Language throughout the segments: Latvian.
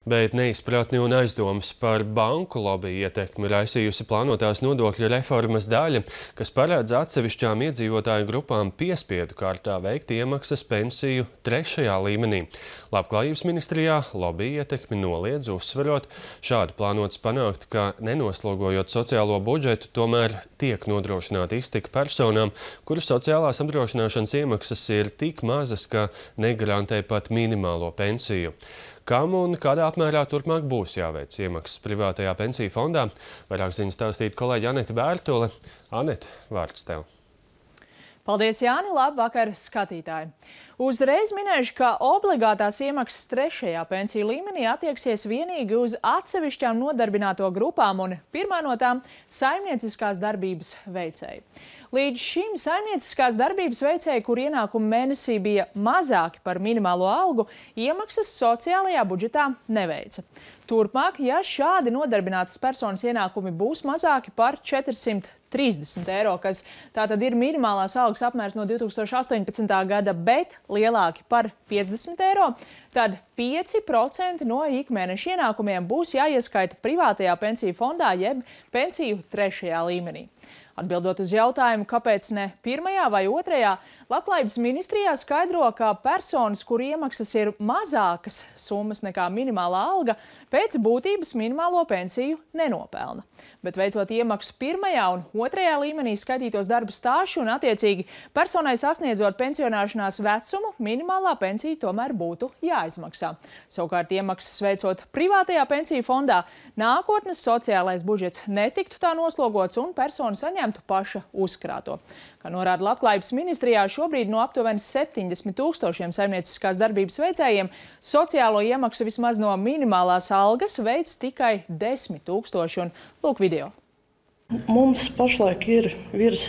Bet neizpratni un aizdomas par banku lobiju ietekmi raisījusi plānotās nodokļu reformas daļa, kas paredz atsevišķām iedzīvotāju grupām piespiedu kārtā veikt iemaksas pensiju 3. līmenī. Labklājības ministrijā lobiju ietekmi noliedz, uzsverot, šādi plānots panākt, ka nenoslogojot sociālo budžetu, tomēr tiek nodrošināta iztika personām, kuras sociālās apdrošināšanas iemaksas ir tik mazas, ka negarantē pat minimālo pensiju. Kam un kādā apmērā turpmāk būs jāveic iemaksas privātajā pensiju fondā? Vairāk ziņas stāstīt kolēģi Anete Bērtule. Anete, vārds tev. Paldies, Jāni! Labvakar, skatītāji! Uzreiz minēšu, ka obligātās iemaksas 3. pensiju līmenī attieksies vienīgi uz atsevišķām nodarbināto grupām un pirmā no tām saimnieciskās darbības veicēji. Līdz šim saimnieciskās darbības veicēji, kur ienākumi mēnesī bija mazāki par minimālo algu, iemaksas sociālajā budžetā neveica. Turpmāk, ja šādi nodarbinātas personas ienākumi būs mazāki par 430 eiro, kas tātad ir minimālās algas apmērs no 2018. gada, bet lielāki par 50 eiro, tad 5% no ikmēneša ienākumiem būs jāieskaita privātajā pensiju fondā jeb pensiju 3. līmenī. Atbildot uz jautājumu, kāpēc ne 1. vai 2. Labklājības ministrijā skaidro, ka personas, kur iemaksas ir mazākas summas nekā minimālā alga, pēc būtības minimālo pensiju nenopelna. Bet veicot iemaksu 1. un 2. līmenī skaitītos darba stāžu un attiecīgi personai sasniedzot pensionēšanās vecumu, minimālā pensija tomēr būtu jāizmaksā. Savukārt iemaksas veicot privātajā pensiju fondā, nākotnes sociālais budžets netiktu tā noslogots un persona saņemtu paša uzkrāto. Kā norāda Labklājības ministrijā, šobrīd no aptuveni 70 000 saimnieciskās darbības veicējiem sociālo iemaksu vismaz no minimālās algas veic tikai 10 000. Un lūk video. Mums pašlaik ir virs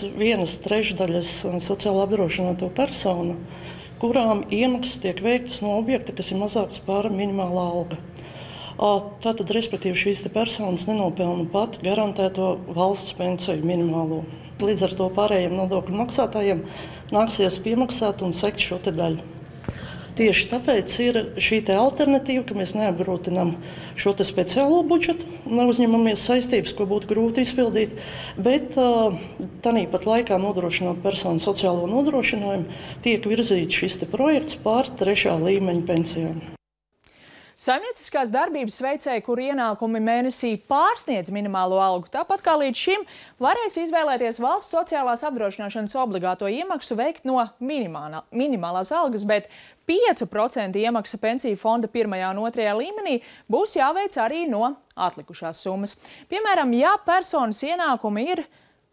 1/3 sociāli apdrošināto personu, kurām iemaksas tiek veiktas no objekta, kas ir mazāks par minimālā alga. Tātad, respektīvi, šīs personas nenopelna pat garantēto valsts pensiju minimālo. Līdz ar to pārējiem nodokļu maksātājiem nāksies piemaksāt un sekt šo daļu. Tieši tāpēc ir šī alternatīva, ka mēs neapgrūtinām šo speciālo budžetu, neuzņemamies saistības, ko būtu grūti izpildīt, bet tāpat laikā nodrošinot personu sociālo nodrošinājumu, tiek virzīts šis projekts par 3. līmeņa pensijām. Saimnieciskās darbības veicēji, kur ienākumi mēnesī pārsniedz minimālo algu, tāpat kā līdz šim, varēs izvēlēties valsts sociālās apdrošināšanas obligāto iemaksu veikt no minimālās algas, bet 5% iemaksa pensiju fonda 1. un 2. līmenī būs jāveic arī no atlikušās summas. Piemēram, ja personas ienākumi ir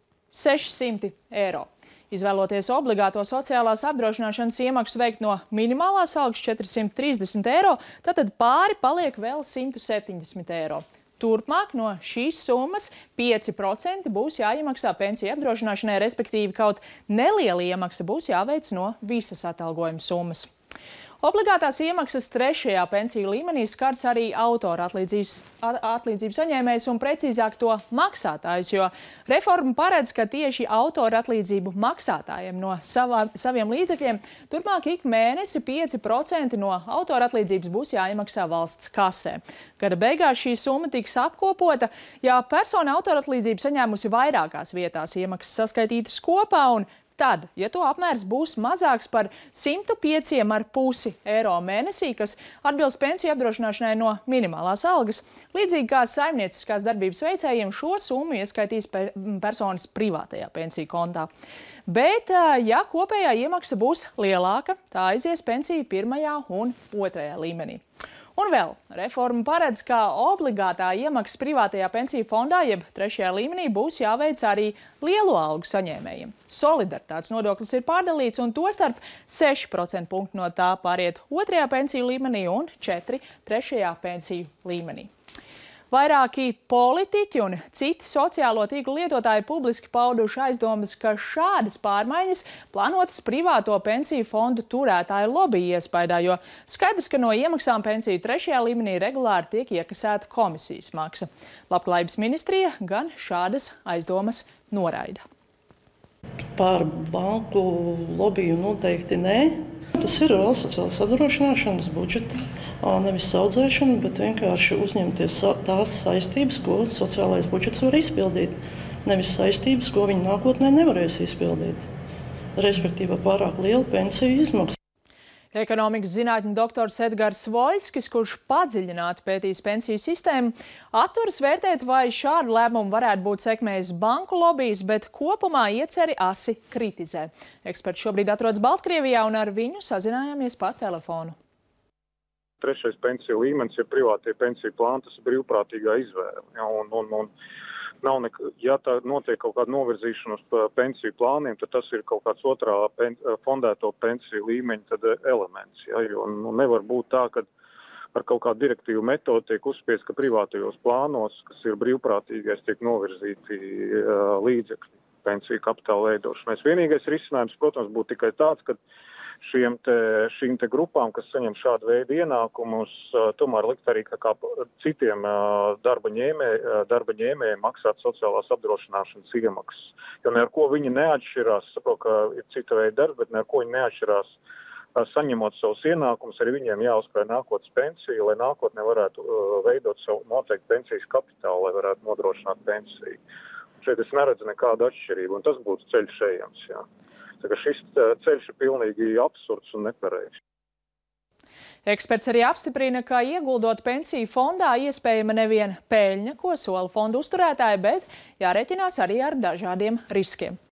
600 eiro. Izvēloties obligāto sociālās apdrošināšanas iemaksu veikt no minimālās algas 430 eiro, tad pāri paliek vēl 170 eiro. Turpmāk no šīs summas 5% būs jāiemaksā pensiju apdrošināšanai, respektīvi kaut neliela iemaksa būs jāveic no visas atalgojuma summas. Obligātās iemaksas 3. pensiju līmenī skars arī autora atlīdzību saņēmējs un precīzāk to maksātājs, jo reforma paredz, ka tieši autora atlīdzību maksātājiem no saviem līdzekļiem turpmāk ik mēnesi 5% no autora atlīdzības būs jāiemaksā valsts kasē. Gada beigās šī summa tiks apkopota, ja persona autora atlīdzību saņēmusi vairākās vietās iemaksas saskaitītas kopā un tad, ja to apmērs būs mazāks par 105,5 eiro mēnesī, kas atbilst pensiju apdrošināšanai no minimālās algas, līdzīgi kā saimnieciskās darbības veicējiem šo summu ieskaitīs personas privātajā pensiju kontā. Bet, ja kopējā iemaksa būs lielāka, tā aizies pensiju 1. un 2. līmenī. Un vēl, reforma paredz, ka obligātā iemaksa privātajā pensiju fondā, jeb 3. līmenī, būs jāveic arī lielo algu saņēmējiem. Solidaritātes nodoklis ir pārdalīts un tostarp 6% punktu no tā pāriet 2. pensiju līmenī un 4% 3. pensiju līmenī. Vairāki politiķi un citi sociālo tīklu lietotāji publiski pauduši aizdomas, ka šādas pārmaiņas plānotas privāto pensiju fondu turētāju lobby iespaidā, jo skaidrs, ka no iemaksām pensiju 3. līmenī regulāri tiek iekasēta komisijas maksa. Labklājības ministrija gan šādas aizdomas noraida. Par banku lobiju noteikti nē. Tas ir valsts sociālās apdrošināšanas budžeta, nevis audzēšana, bet vienkārši uzņemties tās saistības, ko sociālais budžets var izpildīt. Nevis saistības, ko viņi nākotnē nevarēs izpildīt. Respektīvi pārāk liela pensiju izmaksa. Ekonomikas zinātņu doktors Edgars Voļskis, kurš padziļināti pētīs pensiju sistēmu, atturas vērtēt, vai šādu lēmumu varētu būt sekmējis banku lobijs, bet kopumā ieceri asi kritizē. Eksperts šobrīd atrodas Baltkrievijā un ar viņu sazinājāmies pa telefonu. Trešais pensiju līmenis ir privātie pensiju plāni, tas ir brīvprātīgā izvēle. Ja tā notiek kaut kāda novirzīšanās pensiju plāniem, tad tas ir kaut kāds otrā fondēto pensiju līmeņa elements. Ja? Jo nevar būt tā, ka ar kaut kādu direktīvu metodu tiek uzspiest, ka privātajos plānos, kas ir brīvprātīgais, tiek novirzīti līdzekļi pensiju kapitāla veidošanai. Vienīgais risinājums, protams, būtu tikai tāds, ka šīm te grupām, kas saņem šādu veidu ienākumus, tomēr likt arī kā citiem darba ņēmējiem maksāt sociālās apdrošināšanas iemaksas. Jo ne ar ko viņi neatšķirās, saprotu, ka ir cita veida darbs, bet ne ar ko viņi neatšķirās saņemot savus ienākumus, arī viņiem jāuzkrāj nākotnes pensiju, lai nākotnē varētu veidot savu noteiktu pensijas kapitālu, lai varētu nodrošināt pensiju. Šeit es neredzu nekādu atšķirību, un tas būtu ceļš ejams, jā. Tā kā šis ceļš ir pilnīgi absurds un nepareizs. Eksperts arī apstiprina, ka ieguldot pensiju fondā iespējama nevien peļņa, ko sola fondu uzturētāji, bet jārēķinās arī ar dažādiem riskiem.